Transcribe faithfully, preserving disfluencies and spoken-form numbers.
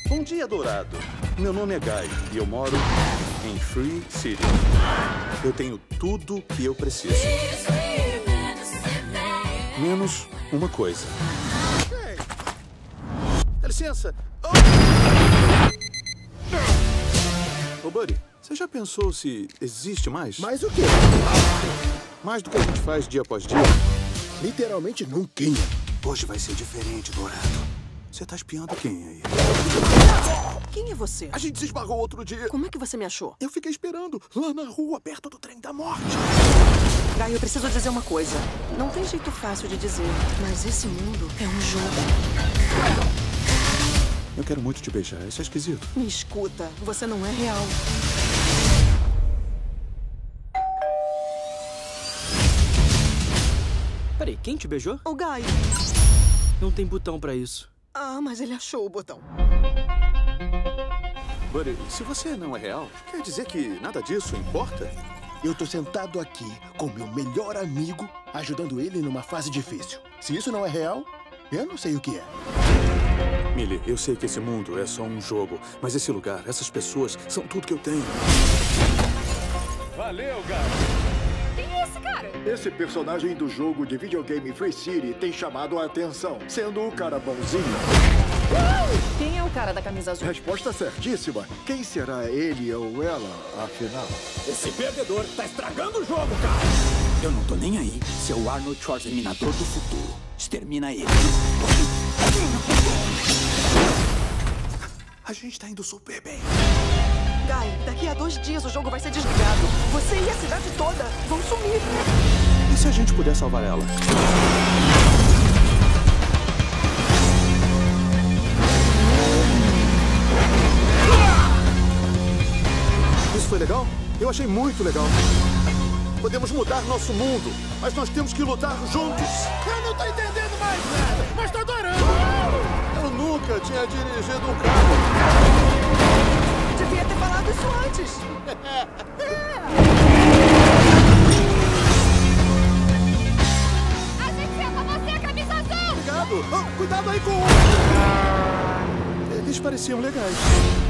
Bom dia, Dourado. Meu nome é Guy e eu moro em Free City. Eu tenho tudo que eu preciso. Menos uma coisa. Ei! Dá licença. Ô, oh, Buddy, você já pensou se existe mais? Mais o quê? Mais do que a gente faz dia após dia? Literalmente nunca. Hoje vai ser diferente, Dourado. Você tá espiando quem aí? Quem é você? A gente se esbarrou outro dia. Como é que você me achou? Eu fiquei esperando lá na rua, perto do trem da morte. Guy, eu preciso dizer uma coisa. Não tem jeito fácil de dizer, mas esse mundo é um jogo. Eu quero muito te beijar. Isso é esquisito. Me escuta, você não é real. Peraí, quem te beijou? O Guy. Não tem botão pra isso. Ah, mas ele achou o botão. Buddy, se você não é real, quer dizer que nada disso importa? Eu tô sentado aqui com meu melhor amigo, ajudando ele numa fase difícil. Se isso não é real, eu não sei o que é. Millie, eu sei que esse mundo é só um jogo, mas esse lugar, essas pessoas, são tudo que eu tenho. Valeu, gato! Quem é esse cara? Esse personagem do jogo de videogame Free City tem chamado a atenção, sendo o cara bonzinho. Uh! Quem é o cara da camisa azul? Resposta certíssima. Quem será ele ou ela, afinal? Esse perdedor tá estragando o jogo, cara! Eu não tô nem aí. Seu Arnold Schwarzenegger do futuro. Extermina ele. A gente tá indo super bem. Guy, daqui a dois dias o jogo vai ser desligado. Você e a cidade toda vão sumir. E se a gente puder salvar ela? Isso foi legal? Eu achei muito legal. Podemos mudar nosso mundo, mas nós temos que lutar juntos. Eu não tô entendendo mais nada, mas tô adorando! Eu nunca tinha dirigido um carro. Devia ter falado isso antes. A gente ama você, a camisa azul! Obrigado. Oh, cuidado aí com o... Eles pareciam legais.